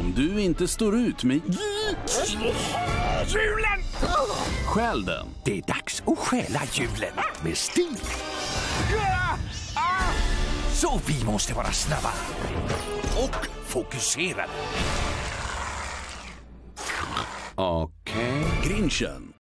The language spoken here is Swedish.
Om du inte står ut med Julen! Stjäl den. Det är dags att stjäla julen med stil. Så vi måste vara snabba och fokuserade. Okej. Grinchen.